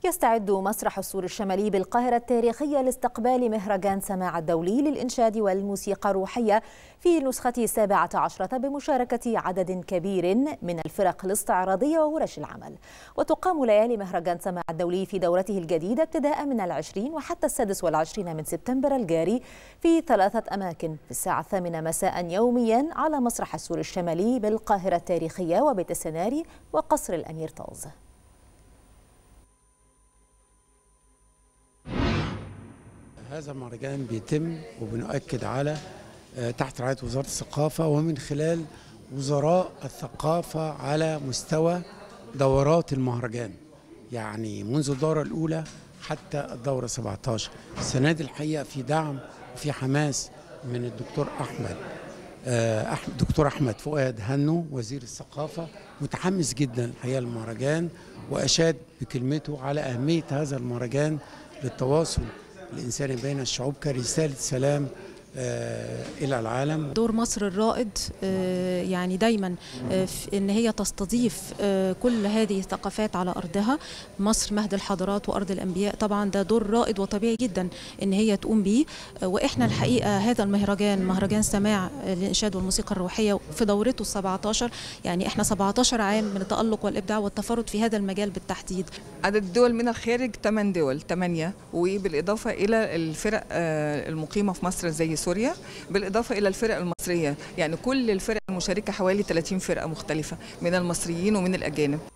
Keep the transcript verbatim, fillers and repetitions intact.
يستعد مسرح السور الشمالي بالقاهرة التاريخية لاستقبال مهرجان سماع الدولي للإنشاد والموسيقى الروحية في نسخته السابعة عشرة بمشاركة عدد كبير من الفرق الاستعراضية وورش العمل. وتقام ليالي مهرجان سماع الدولي في دورته الجديدة ابتداء من العشرين وحتى السادس والعشرين من سبتمبر الجاري في ثلاثة أماكن في الساعة الثامنة مساء يوميا على مسرح السور الشمالي بالقاهرة التاريخية وبيت السيناري وقصر الأمير طاز. هذا المهرجان بيتم وبنؤكد على تحت رعاية وزارة الثقافة ومن خلال وزراء الثقافة على مستوى دورات المهرجان، يعني منذ الدورة الأولى حتى الدورة سبعة عشر. السنة دي الحقيقة في دعم وفي حماس من الدكتور أحمد أحمد دكتور أحمد فؤاد هنو وزير الثقافة، متحمس جدا الحقيقة المهرجان، وأشاد بكلمته على أهمية هذا المهرجان للتواصل الإنساني بين الشعوب كرسالة سلام آه إلى العالم. دور مصر الرائد آه يعني دايما آه في إن هي تستضيف آه كل هذه الثقافات على أرضها. مصر مهد الحضارات وأرض الأنبياء، طبعا ده دور رائد وطبيعي جدا إن هي تقوم به. آه وإحنا الحقيقة هذا المهرجان مهرجان سماع للإنشاد والموسيقى الروحية في دورته السبعة عشر، يعني إحنا سبعة عشر عام من التألق والإبداع والتفرد في هذا المجال بالتحديد. عدد الدول من الخارج ثمان دول، ثمانية، وبالإضافة إلى الفرق آه المقيمة في مصر زي سوريا، بالإضافة إلى الفرق المصرية، يعني كل الفرق المشاركة حوالي ثلاثين فرقة مختلفة من المصريين ومن الأجانب.